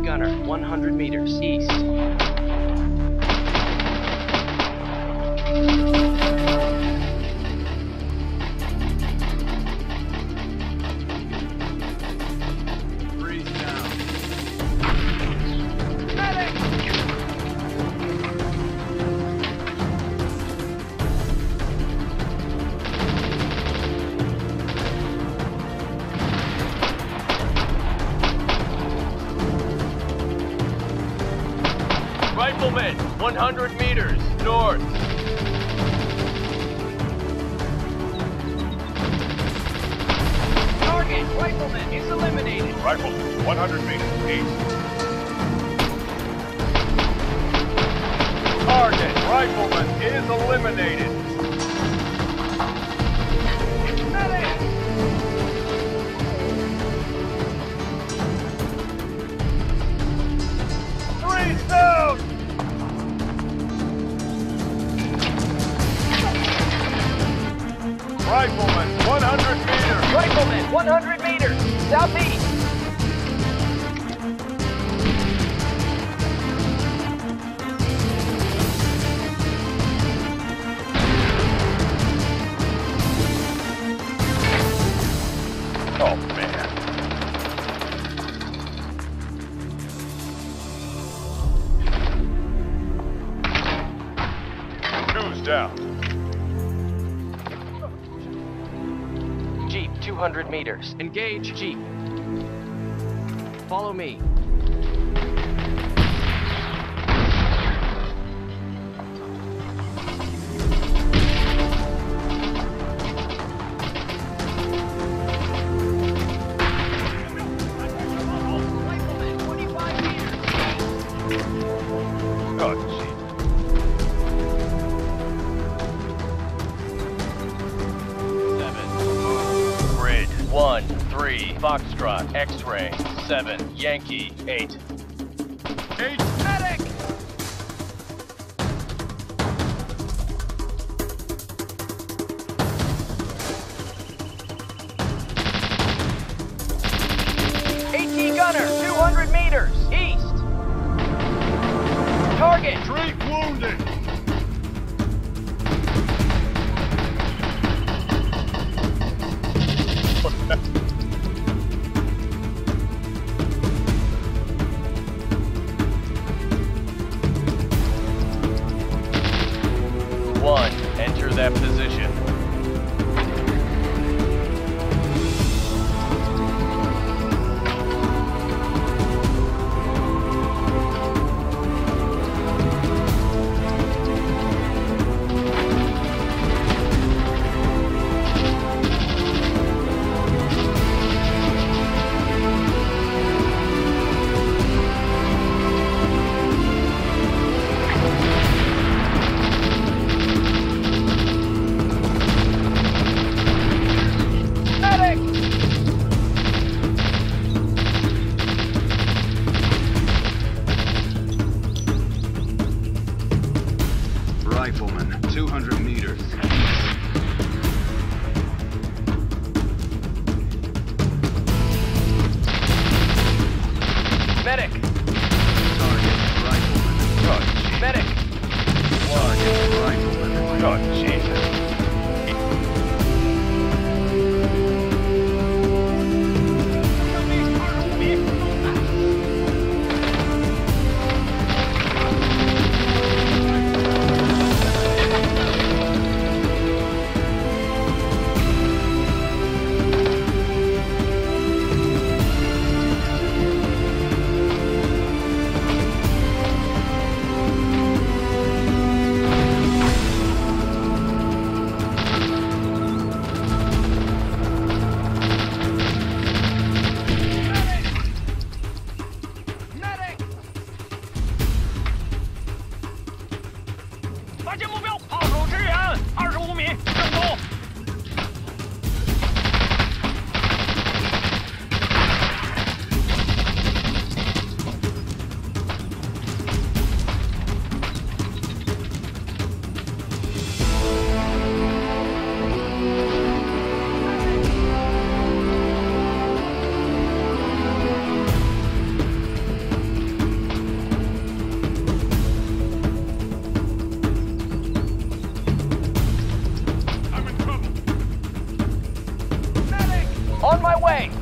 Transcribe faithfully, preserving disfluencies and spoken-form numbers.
gunner, one hundred meters east. Freeze down. Medic! Rifleman, one hundred meters, north. Target, rifleman is eliminated. Rifleman, one hundred meters, east. Target, rifleman is eliminated. Medic! Freeze down! Rifleman, one hundred meters. Rifleman, one hundred meters, southeast. Oh, man. Two's down. Jeep, two hundred meters. Engage Jeep. Follow me. Rifleman, twenty-five meters. Oh, gee. Seven. Grid. One, three. Foxtrot. X-ray. Seven. Yankee. Eight. Eight. Medic! AT gunner, two hundred meters, east. Target! Three wounded. One. Enter that position. Medic! Rifleman, two hundred meters. Medic! Target, rifleman. Oh, gee. Medic! Target, rifleman. Oh, Jesus. Medic! 发现目标，炮手支援，二十五米，正走。 On my way.